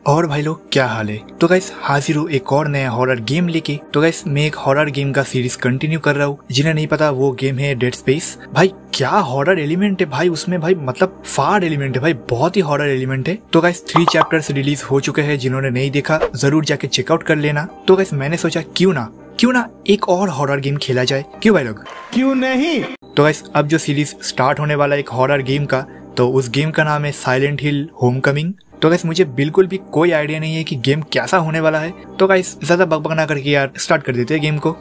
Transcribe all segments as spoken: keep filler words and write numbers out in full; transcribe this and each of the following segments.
और भाई लोग क्या हाल है। तो गाइस हाजिर हूँ एक और नया हॉरर गेम लेके। तो गाइस मैं एक हॉरर गेम का सीरीज कंटिन्यू कर रहा हूँ। जिन्हें नहीं पता वो गेम है डेड स्पेस। भाई क्या हॉरर एलिमेंट है भाई उसमें, भाई मतलब फाड़ एलिमेंट है भाई, बहुत ही हॉरर एलिमेंट है। तो गाइस थ्री चैप्टर्स रिलीज हो चुके हैं, जिन्होंने नहीं देखा जरूर जाके चेकआउट कर लेना। तो गाइस मैंने सोचा क्यों ना क्यों ना एक और हॉरर गेम खेला जाए, क्यों भाई लोग, क्यों नहीं। तो गाइस अब जो सीरीज स्टार्ट होने वाला एक हॉरर गेम का, तो उस गेम का नाम है साइलेंट हिल होमकमिंग। तो गाइस मुझे बिल्कुल भी कोई आइडिया नहीं है कि गेम कैसा होने वाला है। तो गाइस ज्यादा बकबक ना करके यार स्टार्ट कर देते हैं गेम को।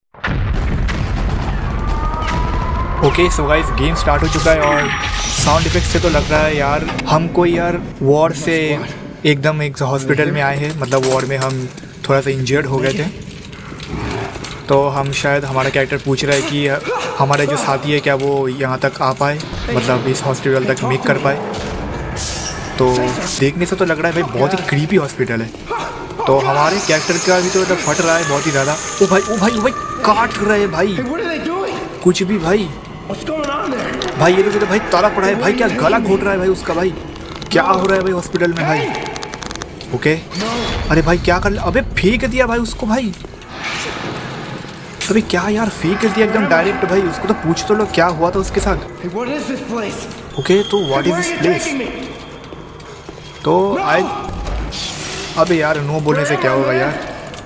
Okay so guys game start हो चुका है और साउंड इफेक्ट से तो लग रहा है यार हम कोई यार वॉर से एकदम एक हॉस्पिटल में आए हैं। मतलब वॉर में हम थोड़ा सा इंजर्ड हो गए थे, तो हम शायद हमारा कैरेक्टर पूछ रहा है कि हमारे जो साथी है क्या वो यहाँ तक आ पाए, मतलब इस हॉस्पिटल तक मेक कर पाए। तो देखने से तो लग रहा है भाई बहुत ही क्रीपी हॉस्पिटल है। तो हमारे कैरेक्टर का भी तो मतलब फट रहा है बहुत ही ज़्यादा। ओ भाई ओ भाई ओ भाई काट रहे हैं भाई कुछ भी भाई। भाई ये तो भाई ताला पड़ा है भाई, क्या गला घोट रहा है भाई उसका। भाई क्या हो रहा है भाई हॉस्पिटल में भाई। ओके अरे भाई क्या कर, अबे फेंक दिया भाई उसको भाई। अबे क्या यार फेंक कर दिया एकदम डायरेक्ट भाई। उसको तो पूछ तो लो क्या हुआ था उसके साथ। ओके तो व्हाट इज दिस प्लेस। तो आई अबे यार नो बोलने से क्या होगा यार।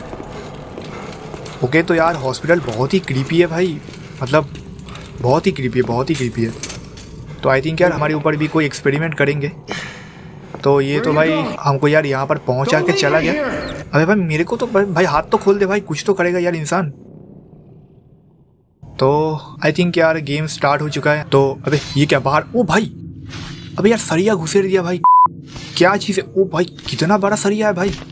ओके तो यार हॉस्पिटल बहुत ही क्रीपी है भाई, मतलब बहुत ही क्रीपी है बहुत ही क्रीपी है। तो आई थिंक यार हमारे ऊपर भी कोई एक्सपेरिमेंट करेंगे। तो ये तो भाई हमको यार यहाँ पर पहुँचा के चला गया। अबे भाई मेरे को तो भाई हाथ तो खोल दे भाई, कुछ तो करेगा यार इंसान। तो आई थिंक यार गेम स्टार्ट हो चुका है। तो अबे ये क्या बाहर, ओ भाई अबे यार सरिया घुसेड़ दिया भाई, क्या चीज़ है। ओ भाई कितना बड़ा सरिया है भाई।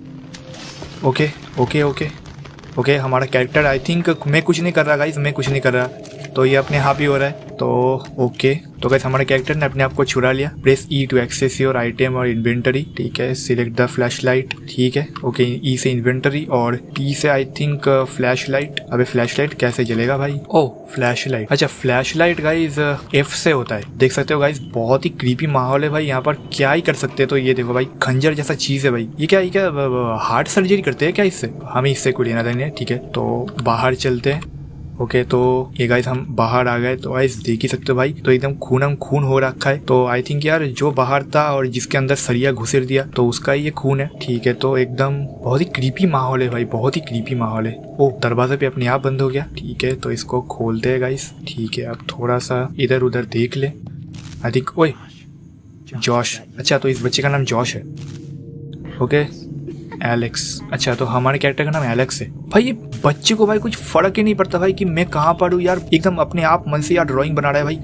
ओके ओके ओके ओके हमारा कैरेक्टर आई थिंक, मैं कुछ नहीं कर रहा गाइस, मैं कुछ नहीं कर रहा, तो ये अपने आप ही हो रहा है। तो ओके तो गाइस हमारे कैरेक्टर ने अपने आप को छुड़ा लिया। Press E to access your item और इन्वेंटरी, ठीक है। सिलेक्ट द फ्लैश लाइट, ठीक है। ओके ई से इन्वेंटरी और टी से आई थिंक फ्लैश लाइट। अबे फ्लैश लाइट कैसे जलेगा भाई। ओ फ्लैश लाइट, अच्छा फ्लैश लाइट गाइस एफ से होता है। देख सकते हो गाइस बहुत ही क्रीपी माहौल है भाई, यहाँ पर क्या ही कर सकते हैं। तो ये देखो भाई खंजर जैसा चीज है भाई। ये क्या ये क्या हार्ट सर्जरी करते हैं क्या इससे, हमें इससे कोई लेना देना है, ठीक है। तो बाहर चलते हैं। ओके okay, तो ये गाइस हम बाहर आ गए। तो गाइस देख ही सकते हो भाई तो एकदम खूनम खून हो रखा है। तो आई थिंक यार जो बाहर था और जिसके अंदर सरिया घुसेड़ दिया तो उसका ये खून है, ठीक है। तो एकदम बहुत ही क्रीपी माहौल है भाई, बहुत ही क्रीपी माहौल है। ओ दरवाजा पे अपने आप बंद हो गया, ठीक है। तो इसको खोलते हैं गाइस, ठीक है। अब थोड़ा सा इधर उधर देख ले। आई थिंक ओए जॉश, अच्छा तो इस बच्चे का नाम जॉश है। ओके एलेक्स, अच्छा तो हमारे कैरेक्टर का नाम एलेक्स है। भाई ये बच्चे को भाई कुछ फर्क ही नहीं पड़ता भाई कि मैं कहाँ पर हूँ यार, एकदम अपने आप मन से यार ड्राइंग बना रहा है भाई।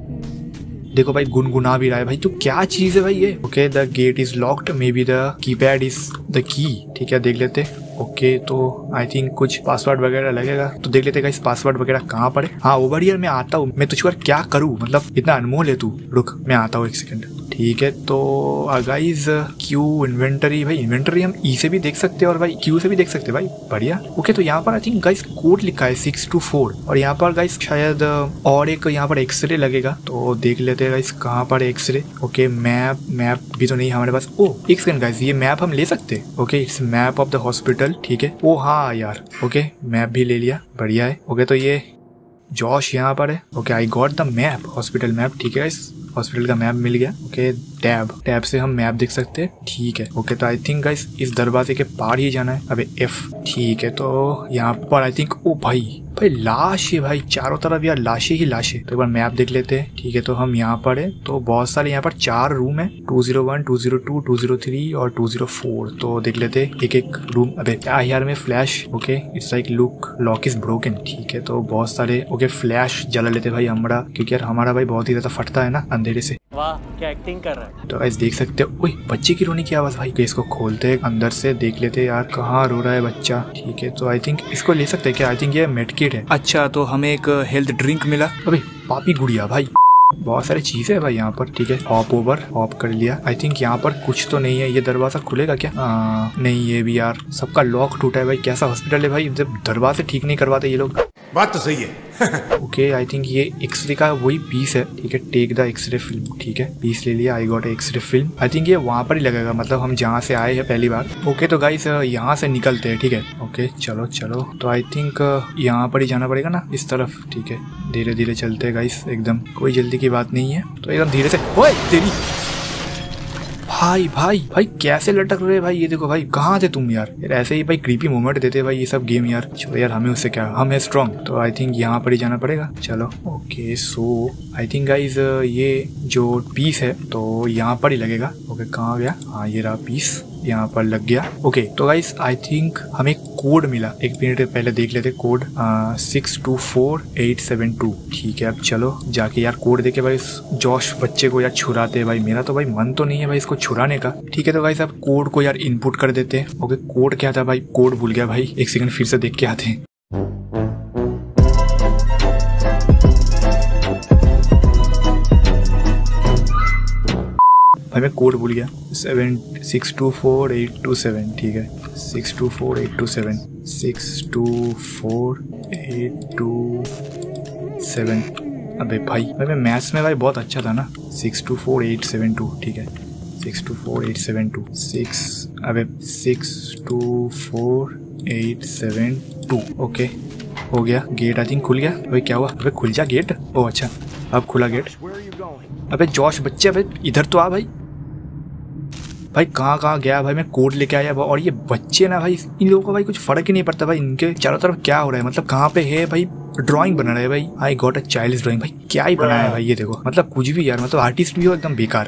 देखो भाई गुनगुना भी रहा है भाई, तो क्या चीज है भाई ये। Okay the gate is locked, maybe the keypad is the key, ठीक है देख लेते। ओके तो आई थिंक कुछ पासवर्ड वगैरह लगेगा, तो देख लेते गाइस पासवर्ड वगैरह कहाँ पर है। हाँ ओवर हियर मैं आता हूँ, मैं तुझको क्या करूँ, मतलब इतना अनमोल है तू, रुक मैं आता हूँ एक सेकंड, ठीक है। तो गाइस क्यू इन्वेंटरी, भाई इन्वेंटरी हम ई से भी देख सकते हैं और भाई क्यू से भी देख सकते हैं भाई, बढ़िया। ओके तो यहाँ पर आई थिंक गाइस कोड लिखा है सिक्स टू फोर और यहाँ पर गाइस शायद और एक यहाँ पर एक्सरे लगेगा, तो देख लेते हैं गाइस कहाँ पर एक्सरे। ओके मैप, मैप भी तो नहीं हमारे पास। ओ एक सेकंड गाइस ये मैप हम ले सकते हैं। Okay it's map of the hospital, ठीक है। ओ हाँ यार ओके मैप भी ले लिया, बढ़िया है। ओके तो ये जॉश यहाँ पर है। Okay I got the map, hospital map, ठीक है। इस हॉस्पिटल का मैप मिल गया। ओके टैब, टैब से हम मैप देख सकते हैं, ठीक है। ओके तो आई थिंक गाइस इस दरवाजे के पार ही जाना है। अबे एफ, ठीक है। तो यहाँ पर आई थिंक ओ भाई भाई लाश है भाई, चारों तरफ यार लाशें ही लाशें। तो एक बार मैप देख लेते हैं, ठीक है। तो हम यहाँ पर है, तो बहुत सारे यहाँ पर चार रूम है, two zero one, two zero two, two zero three और टू जीरो फोर। तो देख लेते हैं एक एक रूम। अबे क्या यार में flash, okay it's like look lock is broken, ठीक है। तो बहुत सारे ओके फ्लैश जला लेते भाई हमारा, क्योंकि यार हमारा भाई बहुत ही ज्यादा फटता है ना अंधेरे से। वाह क्या एक्टिंग कर रहा है। तो गाइस देख सकते हो, ओए बच्चे की रोने की आवाज भाई। इसको खोलते हैं अंदर से, देख लेते हैं यार कहाँ रो रहा है बच्चा, ठीक है। तो आई थिंक इसको ले सकते हैं क्या, आई थिंक ये मेडकिट है। अच्छा तो हमें एक हेल्थ ड्रिंक मिला। अबे पापी गुड़िया भाई, बहुत सारी चीजें है भाई यहाँ पर, ठीक है। हॉप ओवर, हॉप कर लिया। आई थिंक यहाँ पर कुछ तो नहीं है, ये दरवाजा खुलेगा क्या। आ, नहीं ये भी यार सबका लॉक टूटा है भाई, कैसा हॉस्पिटल है भाई, जब दरवाजे ठीक नहीं करवाते ये लोग। बात तो सही है। ओके आई थिंक ये एक्सरे का वही पीस है, ठीक है। टेक द एक्सरे फिल्म, ठीक है, पीस ले लिया। I got X-ray film. I think ये वहाँ पर ही लगेगा, मतलब हम जहाँ से आए हैं पहली बार। ओके तो गाइस यहाँ से निकलते हैं, ठीक है। ओके चलो चलो, तो आई थिंक यहाँ पर ही जाना पड़ेगा ना, इस तरफ, ठीक है। धीरे धीरे चलते हैं गाइस, एकदम कोई जल्दी की बात नहीं है, तो एकदम धीरे से। ओए तेरी भाई भाई भाई कैसे लटक रहे भाई, ये देखो भाई, कहाँ थे तुम यार? यार ऐसे ही भाई क्रीपी मोमेंट देते भाई ये सब गेम यार। चलो यार, हमें उससे क्या, हम है स्ट्रॉन्ग, तो आई थिंक यहाँ पर ही जाना पड़ेगा। चलो okay, so I think guys ये जो पीस है तो यहाँ पर ही लगेगा। ओके कहाँ गया? हाँ ये रहा पीस, यहाँ पर लग गया। ओके तो गाइस आई थिंक हमें कोड मिला, एक मिनट पहले देख लेते code, six two four eight seven two. ठीक है अब चलो जाके यार कोड देके भाई इस जॉश बच्चे को यार छुराते भाई। मेरा तो भाई मन तो नहीं है भाई इसको छुराने का। ठीक है तो गाइस अब कोड को यार इनपुट कर देते हैं। ओके कोड क्या था भाई? कोड भूल गया भाई, एक सेकंड फिर से देख के आते हैं। भाई मैं कोड भूल गया, seven six two four eight two seven. ठीक है six two four eight two seven, six two four eight two seven. अबे भाई भाई मैं मैथ्स में भाई बहुत अच्छा था ना। Six two four eight seven two, ठीक है six two four eight seven two, six अबे six two four eight seven two. Okay हो गया, गेट आई थिंक खुल गया। अबे क्या हुआ? अबे खुल जा गेट। ओ अच्छा अब खुला गेट। अबे जॉश बच्चे, अबे इधर तो आ भाई। भाई कहाँ कहाँ गया भाई? मैं कोड लेके आया और ये बच्चे ना भाई, इन लोगों का भाई कुछ फर्क ही नहीं पड़ता भाई, इनके चारों तरफ क्या हो रहा है, मतलब कहाँ पे है भाई? ड्राइंग बना रहे हैं भाई। I got a child drawing. भाई क्या ही बनाया है भाई ये देखो, मतलब कुछ भी यार, मतलब आर्टिस्ट भी हो एकदम बेकार।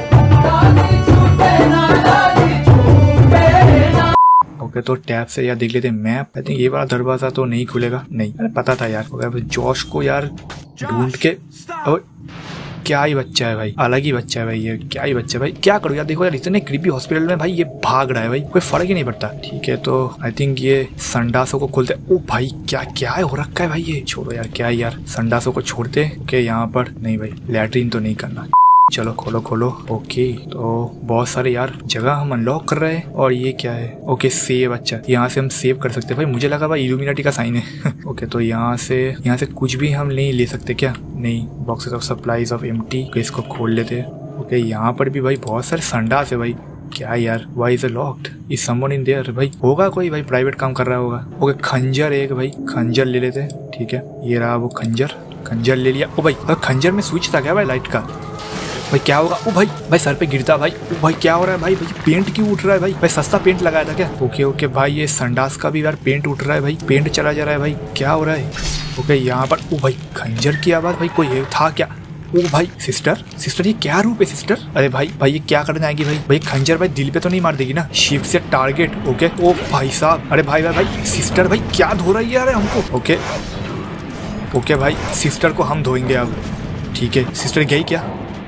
ओके तो टैब से यार देख लेते हैं मैप। आई थिंक ये वाला दरवाजा तो नहीं खुलेगा, नहीं अरे पता था यार। ओके जॉश को यार ढूंढ के, क्या ही बच्चा है भाई, अलग ही बच्चा है भाई ये, क्या ही बच्चा है भाई। क्या करूँ यार, देखो यार इतने क्रीपी हॉस्पिटल में भाई ये भाग रहा है भाई, कोई फर्क ही नहीं पड़ता। ठीक है तो आई थिंक ये संडासों को खोलते। ओ भाई क्या क्या है हो रखा है भाई ये, छोड़ो यार क्या है यार, संडासों को छोड़ते। ओके यहाँ पर नहीं भाई, लैट्रिन तो नहीं करना। चलो खोलो खोलो। ओके तो बहुत सारे यार जगह हम अनलॉक कर रहे हैं। और ये क्या है? ओके सेव, अच्छा यहाँ से हम सेव कर सकते हैं भाई। मुझे लगा भाई इल्यूमिनाटी का साइन है। ओके तो यहाँ से यहाँ से कुछ भी हम नहीं ले सकते क्या? नहीं, boxes of supplies of empty. इसको खोल लेते हैं। ओके यहाँ पर भी भाई बहुत सारे संडास है भाई। क्या यार, why is locked? Is someone in there? भाई होगा कोई भाई प्राइवेट काम कर रहा होगा। ओके खंजर एक भाई, खंजर ले लेते हैं। ठीक है ये रहा वो खंजर, खंजर ले लिया। ओ भाई खंजर में स्विच था क्या भाई लाइट का? भाई क्या होगा? ओ भाई भाई सर पे गिरता भाई। ओ भाई क्या हो रहा है भाई? भाई पेंट क्यों उठ रहा है भाई? भाई सस्ता पेंट लगाया था क्या? ओके ओके भाई ये संडास का भी यार पेंट उठ रहा है भाई, पेंट चला जा रहा है भाई, क्या हो रहा है? ओके यहाँ पर ओ भाई खंजर की आवाज, भाई कोई है था क्या? ओ भाई सिस्टर, सिस्टर ये क्या रूप है सिस्टर? अरे भाई भाई ये क्या करने आएगी भाई? भाई खंजर भाई दिल पे तो नहीं मार देगी ना? शिफ्ट से टारगेट। ओके ओ भाई साहब, अरे भाई भाई भाई सिस्टर भाई क्या धो रही है यार हमको? ओके ओके भाई सिस्टर को हम धोएंगे अब। ठीक है सिस्टर गई क्या?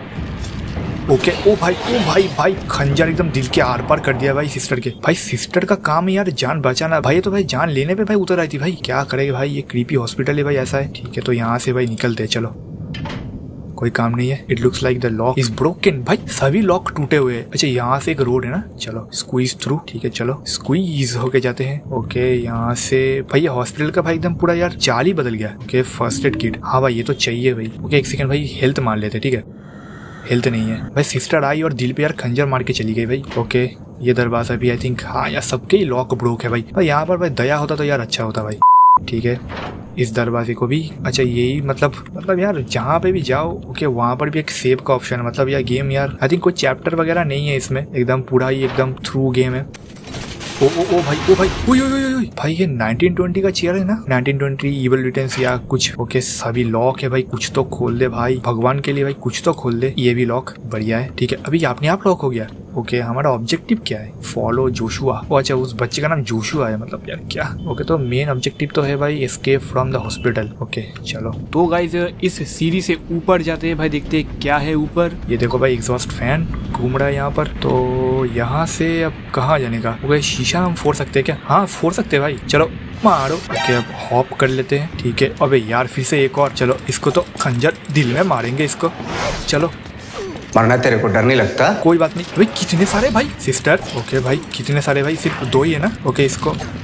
ओके ओ भाई ओ भाई भाई खंजर एकदम दिल के आर पार कर दिया भाई सिस्टर के। भाई सिस्टर का काम है यार जान बचाना भाई, तो भाई जान लेने पे भाई उतर आई थी भाई। क्या करेगा भाई, ये क्रीपी हॉस्पिटल है भाई, ऐसा है। ठीक है तो यहाँ से भाई निकलते हैं, चलो कोई काम नहीं है। It looks like the lock is broken. भाई सभी लॉक टूटे हुए हैं। अच्छा यहाँ से एक रोड है ना, चलो स्क्वीज थ्रू। ठीक है चलो स्क्वीज होके जाते हैं। ओके यहाँ से भाई ये हॉस्पिटल का भाई एकदम पूरा यार चाल ही बदल गया। ओके फर्स्ट एड किट, हाँ भाई ये तो चाहिए भाई। ओके एक सेकंड भाई हेल्थ मान लेते, ठीक है हेल्थ नहीं है भाई। सिस्टर आई और दिल पे यार खंजर मार के चली गई भाई। ओके ये दरवाजा भी आई थिंक, हाँ यार सबके ही लॉक ब्रोक है भाई। भाई यहाँ पर भाई दया होता तो यार अच्छा होता भाई। ठीक है इस दरवाजे को भी, अच्छा यही मतलब मतलब यार जहाँ पे भी जाओ ओके वहाँ पर भी एक सेव का ऑप्शन है। मतलब यार गेम यार आई थिंक कोई चैप्टर वगैरह नहीं है इसमें, एकदम पूरा ही एकदम थ्रू गेम है। ओ ओ ओ भाई ओ भाई ओए ओए ओए भाई ये नाइनटीन ट्वेंटी का चेयर है ना, नाइनटीन ट्वेंटी इवल रिटर्न्स या कुछ। ओके सभी लॉक है भाई, कुछ तो खोल दे भाई भगवान के लिए भाई, कुछ तो खोल दे। ये भी लॉक बढ़िया है। ठीक है अभी अपने आप लॉक हो गया। ओके हमारा ऑब्जेक्टिव क्या है? Follow Joshua. ओ अच्छा उस बच्चे का नाम जोशुआ है, मतलब यार क्या। ओके तो मेन ऑब्जेक्टिव तो है भाई escape from the hospital. Okay चलो तो गाइस इस सीढ़ी से ऊपर जाते हैं भाई, देखते हैं क्या है ऊपर। ये देखो भाई एग्जॉस्ट फैन घूम रहा है यहाँ पर। तो यहाँ से अब कहाँ जाने का? ओके शीशा हम फोड़ सकते हैं क्या? हाँ फोड़ सकते हैं भाई, चलो मारो। ओके अब हॉप कर लेते हैं। ठीक है अबे यार फिर से एक और, चलो इसको तो खंजर दिल में मारेंगे इसको। चलो मरना तेरे को डर नहीं लगता? कोई बात नहीं। भाई कितने सारे भाई सिस्टर? ओके भाई कितने सारे भाई, सिर्फ दो ही है ना? ओके इसको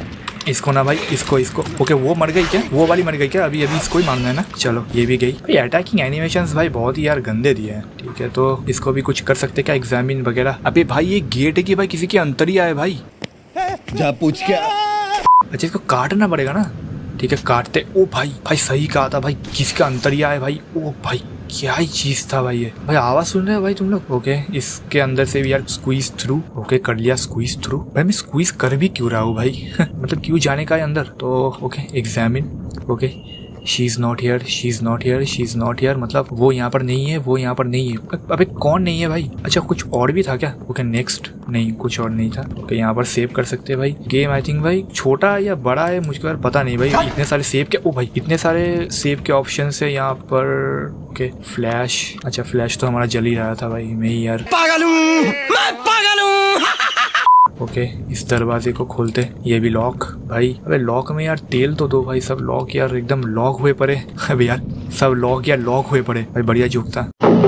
इसको ना भाई, इसको इसको ओके वो मर गई क्या, वो वाली मर गई क्या, अभी अभी इसको ही मारना है ना। चलो ये भी गई भाई। अटैकिंग एनिमेशंस भाई बहुत ही यार गंदे दिए हैं। ठीक है तो इसको भी कुछ कर सकते क्या, एग्जामिन वगैरह। अबे भाई ये गेट है कि भाई किसी के अंतर ही आए भाई, जा पूछ क्या। अच्छा इसको काटना पड़ेगा ना। ठीक है काटते। ओ भाई भाई सही कहा था भाई, किसका अंतरिया है भाई। ओ भाई क्या ही चीज था भाई ये। भाई आवाज सुन रहे हो भाई तुम लोग। ओके इसके अंदर से भी यार स्क्वीज थ्रू। ओके कर लिया स्क्वीज थ्रू। भाई मैं स्क्वीज कर भी क्यों रहा हूँ भाई मतलब क्यों जाने का है अंदर। तो okay examine. Okay she is not here, she is not here, she is not here, मतलब वो यहाँ पर नहीं है, वो यहाँ पर नहीं है। अबे कौन नहीं है भाई। अच्छा कुछ और भी था क्या। ओके नेक्स्ट, नहीं कुछ और नहीं था। ओके यहाँ पर सेव कर सकते हैं भाई। गेम आई थिंक भाई छोटा या बड़ा है मुझको यार पता नहीं भाई। इतने सारे सेव के, ओ भाई इतने सारे सेव के ऑप्शन है यहाँ पर। ओके फ्लैश, अच्छा फ्लैश तो हमारा जल ही रहा था भाई। मैं ही यार पागल हूँ, मैं पागल हूँ। ओके इस दरवाजे को खोलते। ये भी लॉक भाई। अबे लॉक में यार तेल तो दो भाई। सब लॉक यार एकदम लॉक हुए पड़े। अबे यार सब लॉक यार लॉक हुए पड़े भाई। बढ़िया जोक था।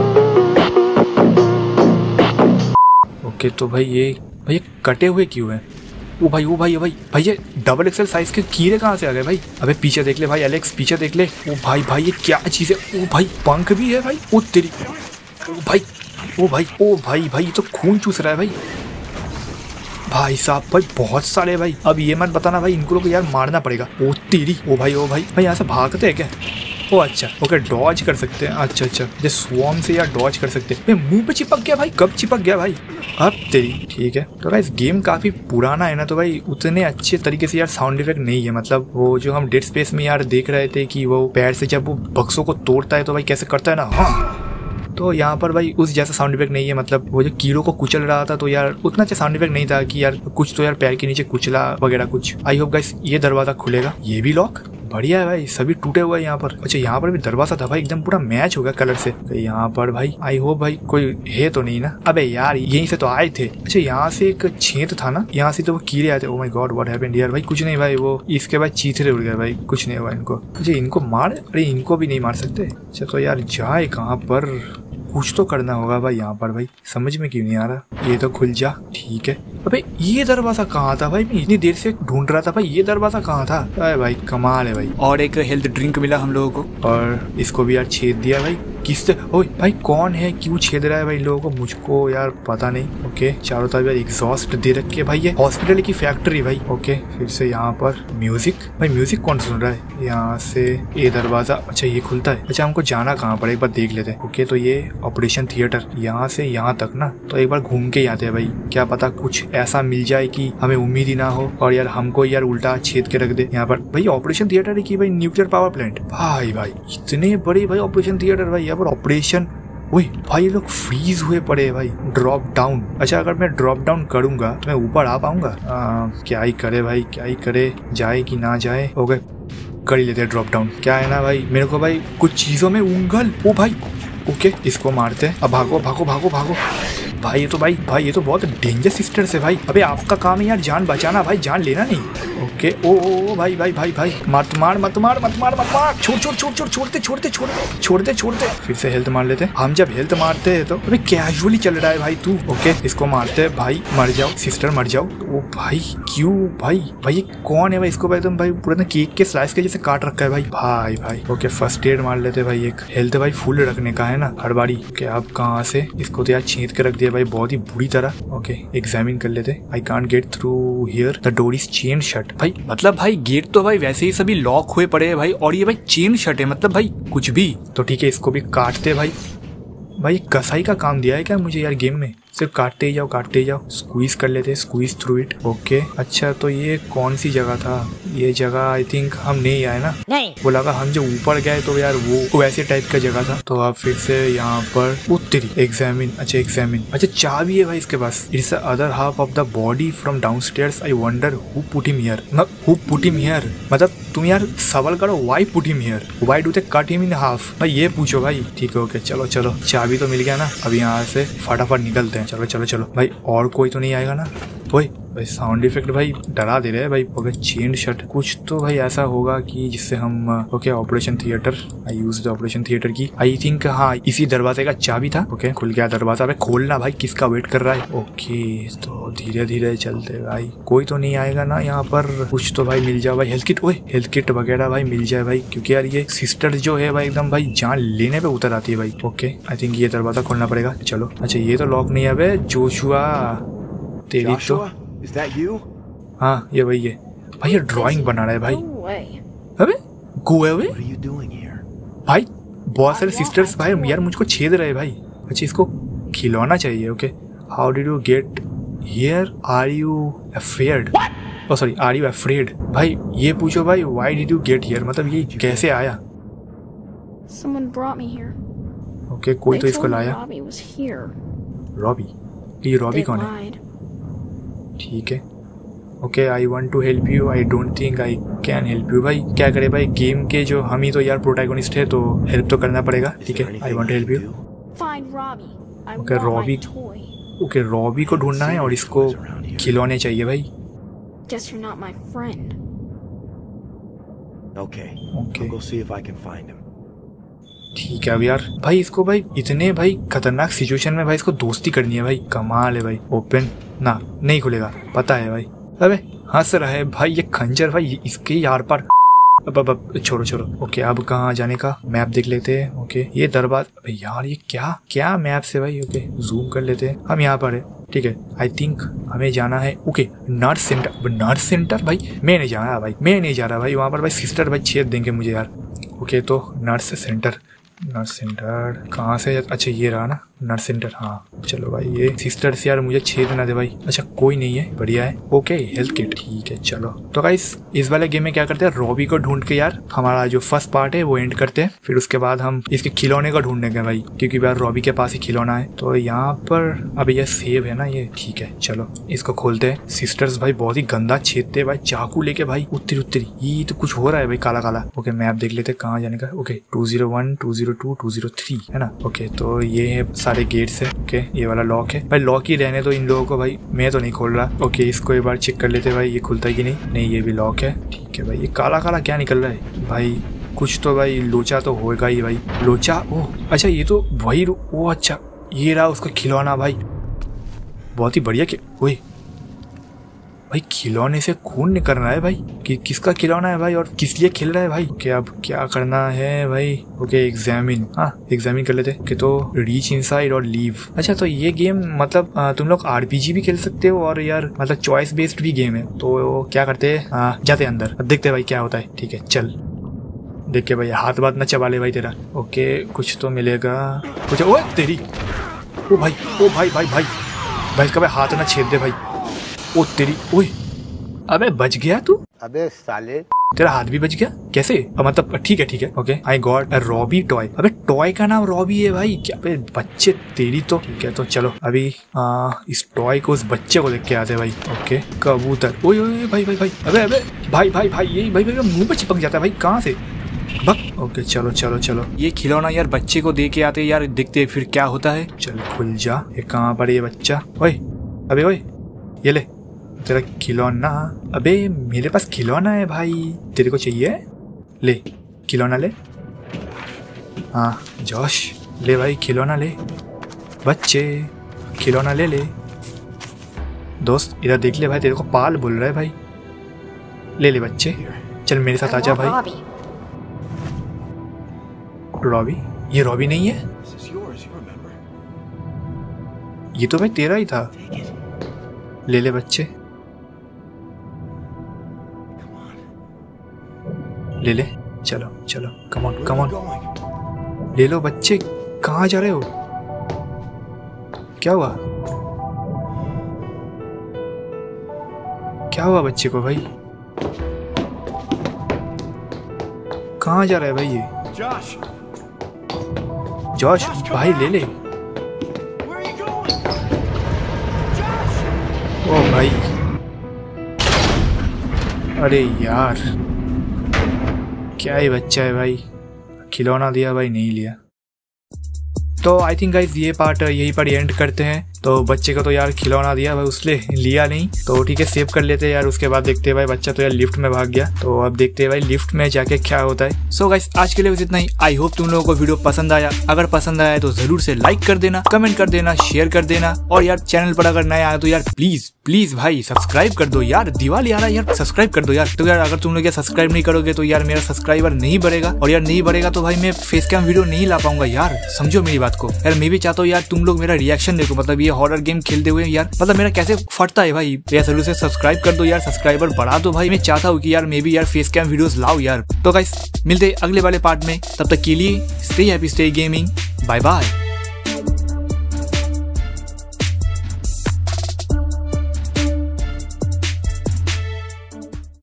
ओके तो भाई ये भाई ये कटे हुए क्यों हैं। ओ भाई ओ भाई ओ भाई भाई ये डबल एक्सएल साइज के कीड़े कहाँ से आ गए भाई। अबे पीछे देख ले भाई एलेक्स, पीछे देख ले। ओ भाई भाई ये क्या चीज है। ओ भाई पंख भी है भाई। ओ तेरी, ओ भाई ओ भाई ओ भाई भाई ये तो खून चूस रहा है भाई। भाई साहब भाई बहुत सारे भाई। अब ये मत बताना भाई इनको लोग यार मारना पड़ेगा। ओ तेरी, ओ भाई ओ भाई भाई यहाँ से भागते हैं क्या। ओ अच्छा ओके डॉज कर सकते हैं। अच्छा अच्छा ये स्वॉर्म से यार डॉज कर सकते हैं। मुंह पे चिपक गया भाई, कब चिपक गया भाई। अब तेरी ठीक है। तो गाइस गेम काफी पुराना है ना, तो भाई उतने अच्छे तरीके से यार साउंड इफेक्ट नहीं है। मतलब वो जो हम डेड स्पेस में यार देख रहे थे कि वो पैर से जब वो बक्सों को तोड़ता है तो भाई कैसे करता है ना, हाँ तो यहाँ पर भाई उस जैसा साउंड इफेक्ट नहीं है। मतलब वो जो कीड़ों को कुचल रहा था तो यार उतना अच्छा साउंड इफेक्ट नहीं था कि यार कुछ तो यार पैर के नीचे कुचला वगैरह कुछ। आई होप गाइस ये दरवाजा खुलेगा। ये भी लॉक बढ़िया है भाई, सभी टूटे हुए हैं यहाँ पर। अच्छा यहाँ पर भी दरवाजा था भाई, एकदम पूरा मैच हो गया कलर से। तो यहाँ पर भाई आई होप भाई कोई है तो नहीं ना। अबे यार यहीं से तो आए थे। अच्छा यहाँ से एक छेद था ना, यहाँ से तो वो कीड़े आए थे। Oh my God what happened here. भाई कुछ नहीं भाई, वो इसके बाद चीथड़े उड़ गए भाई, कुछ नहीं हुआ इनको। अच्छा इनको मार, अरे इनको भी नहीं मार सकते। अच्छा तो यार जाए कहाँ पर, कुछ तो करना होगा भाई यहाँ पर भाई, समझ में क्यों नहीं आ रहा। ये तो खुल जा, ठीक है। अबे ये दरवाजा कहाँ था भाई, मैं इतनी देर से ढूंढ रहा था भाई ये दरवाजा कहाँ था। अरे भाई कमाल है भाई। और एक हेल्थ ड्रिंक मिला हम लोगों को और इसको भी यार छेद दिया भाई। किससे, ओए भाई कौन है, क्यों छेद रहा है भाई लोगों को, मुझको यार पता नहीं। ओके चारों तरफ यार एग्जॉस्ट दे रखे भाई, ये हॉस्पिटल की फैक्ट्री भाई। ओके फिर से यहाँ पर म्यूजिक, भाई म्यूजिक कौन सुन रहा है। यहाँ से ये दरवाजा, अच्छा ये खुलता है। अच्छा हमको जाना कहाँ पर एक बार देख लेते हैं। ओके तो ये ऑपरेशन थिएटर, यहाँ से यहाँ तक ना, तो एक बार घूम के आते हैं भाई। क्या पता कुछ ऐसा मिल जाए कि हमें उम्मीद ही ना हो और यार हमको यार उल्टा छेद के रख दे। यहाँ पर भाई ऑपरेशन थिएटर है कि भाई न्यूक्लियर पावर प्लांट। भाई भाई इतने बड़े भाई ऑपरेशन थिएटर भाई, यहाँ पर ऑपरेशन। ओए भाई ये लोग फ्रीज हुए पड़े भाई। ड्रॉप डाउन, अच्छा अगर मैं ड्रॉप डाउन करूंगा तो मैं ऊपर आ पाऊंगा। क्या ही करे भाई, क्या ही करे, जाए कि ना जाए। ओके कर ही लेते हैं ड्रॉप डाउन। क्या है ना भाई मेरे को भाई कुछ चीजों में उंगल। ओ भाई ओके इसको मारते हैं। अब भागो भागो भागो भागो भाई। ये तो भाई भाई ये तो बहुत डेंजर सिस्टर से भाई। अबे आपका काम है यार जान बचाना भाई, जान लेना नहीं। ओके ओ ओ भाई भाई भाई भाई मत मार मत मार मत मार मत मार, छोड़ छोड़ छोड़ छोड़ छोड़ते छोड़ते छोड़ते छोड़ते छोड़ते फिर से हेल्थ मार लेते। हम जब हेल्थ मारते हैं तो अबे कैजुअली चल रहा है भाई तू। ओके इसको मारते भाई, मर जाओ सिस्टर मर जाओ। ओ भाई क्यों भाई, भाई ये कौन है भाई, इसको भाई एकदम भाई पूरा ना केक के स्लाइस के जैसे काट रखा है भाई। भाई भाई ओके फर्स्ट एड मार लेते भाई। एक हेल्थ भाई फुल रखने का है ना हर बारी। ओके अब कहाँ से इसको तो यार छेद के रख दिया भाई बहुत ही बुरी तरह। ओके एग्जामिन कर लेते। I can't get through here, the door is chain shut. भाई मतलब भाई गेट तो भाई वैसे ही सभी लॉक हुए पड़े हैं भाई, और ये भाई चेन शट है, मतलब भाई कुछ भी। तो ठीक है इसको भी काटते भाई। भाई कसाई का काम दिया है क्या मुझे यार गेम में, सिर्फ काटते ही जाओ काटते ही जाओ। स्क्वीज कर लेते, स्क्वीज थ्रू इट। ओके अच्छा तो ये कौन सी जगह था, ये जगह आई थिंक हम नहीं आए ना। नहीं वो लगा हम जो ऊपर गए तो यार वो वैसे टाइप का जगह था। तो अब फिर से यहाँ पर उत्तरी एग्जामिन। अच्छा एग्जामिन, अच्छा चाबी है भाई इसके पास। It's the other half of the body from downstairs, I wonder who put him here. Who put him here मतलब तुम यार सवाल करो why put him here, why do they cut him in half, भाई ये पूछो भाई। ठीक है ओके चलो चलो चाबी तो मिल गया ना, अब यहाँ से फटाफट निकलते हैं। चलो चलो चलो भाई, और कोई तो नहीं आएगा ना। ओए भाई साउंड इफेक्ट भाई डरा दे रहे हैं भाई। ओके चेन शट, कुछ तो भाई ऐसा होगा कि जिससे हम okay operation theatre, I use the operation theatre key I think. हाँ इसी दरवाजे का चाबी था। ओके खुल गया दरवाजा। भाई खोलना भाई, किसका वेट कर रहा है। ओके तो धीरे धीरे चलते भाई, कोई तो नहीं आएगा ना यहाँ पर। कुछ तो भाई मिल जाए भाई, हेल्थ किट, ओए हेल्थ किट वगैरह भाई मिल जाए भाई, क्योंकि यार ये सिस्टर जो है भाई एकदम भाई जान लेने पे उतर आती है भाई। ओके आई थिंक ये दरवाजा खोलना पड़ेगा। चलो अच्छा ये तो लॉक नहीं है बे। जोशुआ तेरी तो, is that you? हाँ ये वही है भाई। ये ड्राइंग बना रहा है भाई। No way. अबे go away What are you doing here? भाई। बहुत सारे सिस्टर्स भाई यार मुझको छेद रहे भाई। अच्छा इसको खिलौना चाहिए। Okay how did you get here, are you afeared, oh sorry are you afraid. भाई ये पूछो भाई why did you get here, मतलब ये कैसे आया। Someone brought me here. Okay कोई They तो इसको told me लाया। Robbie was here. रॉबी, ये रॉबी They कौन है। lied. ठीक है okay I want to help you, I don't think I can help you. भाई क्या करे भाई, गेम के जो हम ही तो यार प्रोटैगोनिस्ट है तो हेल्प तो करना पड़ेगा। Is ठीक there है anything I want I help can you. do? Find Robbie. I Okay, want Robbie. my toy. Okay Robbie को ढूंढना है और इसको खिलौने चाहिए भाई। Guess you're not my friend. Okay. Okay. I'll go see if I can find him. ठीक है अब यार भाई इसको भाई इतने भाई खतरनाक सिचुएशन में भाई इसको दोस्ती करनी है भाई। कमाल है भाई। ओपन ना नहीं खुलेगा पता है भाई। अबे हंस रहा है भाई ये खंजर भाई, इसके यार पर। अब अब अब छोड़ो छोड़ो। ओके अब कहाँ जाने का, मैप देख लेते हैं। ओके ये दरबार यार ये क्या क्या मैप से भाई। ओके जूम कर लेते हैं, हम यहाँ पर है। ठीक है आई थिंक हमें जाना है okay nurse centre. Nurse centre भाई मैं नहीं जा रहा भाई, मैं नहीं जा रहा भाई वहाँ पर भाई सिस्टर भाई छेद देंगे मुझे यार। ओके तो नर्स सेंटर, नर्स सेंटर कहाँ से, अच्छा ये रहा ना नर्स सेंटर। हाँ चलो भाई ये सिस्टर्स यार मुझे छेद ना दे भाई। अच्छा कोई नहीं है, बढ़िया है। ओके हेल्थ किट ठीक है चलो। तो गाइस इस वाले गेम में क्या करते हैं, रॉबी को ढूंढ के यार हमारा जो फर्स्ट पार्ट है वो एंड करते हैं। फिर उसके बाद हम इसके खिलौने को ढूंढेंगे भाई, क्योंकि यार रॉबी के पास ही खिलौना है। तो यहाँ पर अब ये सेव है ना ये, ठीक है चलो इसको खोलते हैं। सिस्टर्स भाई बहुत ही गंदा छेदते हैं भाई, चाकू लेके भाई उत्तरी उत्तरी। ये तो कुछ हो रहा है भाई काला काला। ओके मैप देख लेते कहाँ जाने का। Okay two zero one two zero two two zero three है ना। ओके तो ये है सारे गेट्स है। ओके ये वाला लॉक है भाई, लॉक ही रहने दो इन लोगों को भाई, मैं तो नहीं खोल रहा। ओके इसको एक बार चेक कर लेते भाई ये खुलता है कि नहीं। नहीं ये भी लॉक है। ठीक है भाई ये काला काला क्या निकल रहा है भाई, कुछ तो भाई लोचा तो होएगा ही भाई। लोचा ओह अच्छा ये तो वही ओ अच्छा ये रहा उसको खिलौना भाई, बहुत ही बढ़िया। ओए भाई खिलौने से खून निकल रहा है भाई, कि किसका खिलौना है भाई और किस लिए खेल रहा है भाई। ओके अब क्या करना है भाई। ओके एग्जामिन, हाँ एग्जामिन कर लेते कि तो रीच इनसाइड और लीव। अच्छा तो ये गेम मतलब आ, तुम लोग आरपीजी भी खेल सकते हो और यार मतलब चॉइस बेस्ड भी गेम है। तो क्या करते हैं जाते हैं अंदर, अब देखते हैं भाई क्या होता है। ठीक है चल देख के भाई हाथ बात न चबा ले भाई तेरा। ओके कुछ तो मिलेगा कुछ। ओ तेरी ओ भाई ओ भाई भाई भाई भाई इसका भाई हाथ ना छेद दे भाई। ओ तेरी ओए अबे बच गया तू। अबे साले तेरा हाथ भी बच गया कैसे, मतलब ठीक है ठीक है। Okay I got a Robbie toy. अबे टॉय का नाम रॉबी है भाई, क्या बे बच्चे तेरी तो। ठीक है तो चलो अभी आ, इस टॉय को उस बच्चे को देख के आते भाई। ओके कबूतर ओए ओए भाई भाई भाई अबे अबे भाई भाई भाई ये भाई भाई मुंह पे चिपक जाता है भाई, कहाँ से बक। ओके चलो चलो चलो ये खिलौना यार बच्चे को दे के आते यार, देखते फिर क्या होता है। चल खुल जा, ये कहाँ पर ये बच्चा। ओए अबे ओए ये ले तेरा खिलौना। अबे मेरे पास खिलौना है भाई, तेरे को चाहिए ले खिलौना ले। हाँ जोश ले भाई खिलौना ले, बच्चे खिलौना ले ले। दोस्त इधर देख ले भाई, तेरे को पाल बोल रहा है भाई, ले ले बच्चे चल मेरे साथ आजा भाई। रॉबी, ये रॉबी नहीं है, ये तो भाई तेरा ही था। ले ले बच्चे ले ले, चलो चलो कम ऑन कम ऑन ले लो बच्चे। कहाँ जा रहे हो, क्या हुआ क्या हुआ बच्चे को भाई, कहाँ जा रहा है भाई ये। Josh, जॉश भाई ले ले। where are you going? Josh! ओ भाई अरे यार क्या ही बच्चा है भाई, खिलौना दिया भाई नहीं लिया। तो आई थिंक गाइज ये पार्ट यहीं पर एंड करते हैं। तो बच्चे को तो यार खिलौना दिया भाई, उसने लिया नहीं। तो ठीक है, सेव कर लेते हैं यार। उसके बाद देखते हैं भाई, बच्चा तो यार लिफ्ट में भाग गया। तो अब देखते हैं भाई लिफ्ट में जाके क्या होता है। सो गाइस, आज के लिए बस इतना ही। आई होप तुम लोगों को वीडियो पसंद आया। अगर पसंद आया तो जरूर से लाइक कर देना, कमेंट कर देना, शेयर कर देना। और यार चैनल पर अगर नया आया तो यार प्लीज प्लीज भाई सब्सक्राइब कर दो यार। दिवाली आ रहा है यार, सब्सक्राइब कर दो यार। तो यार अगर तुम लोग यार सब्सक्राइब नहीं करोगे तो यार मेरा सब्सक्राइबर नहीं बढ़ेगा, और यार नहीं बढ़ेगा तो भाई मैं फेस कैम वीडियो नहीं ला पाऊंगा यार। समझो मेरी बात को यार। मैं भी चाहता हूँ यार तुम लोग मेरा रिएक्शन देखो, मतलब ये हॉरर गेम खेलते हुए यार, मतलब मेरा कैसे फटता है भाई। यार जरूर से सब्सक्राइब कर दो यार, सब्सक्राइबर बढ़ा दो भाई। मैं चाहता हूँ कि यार मैं भी यार फेस कैम वीडियोस लाओ यार। तो गाइस मिलते हैं अगले वाले पार्ट में, तब तक के लिए stay happy, stay gaming, bye bye.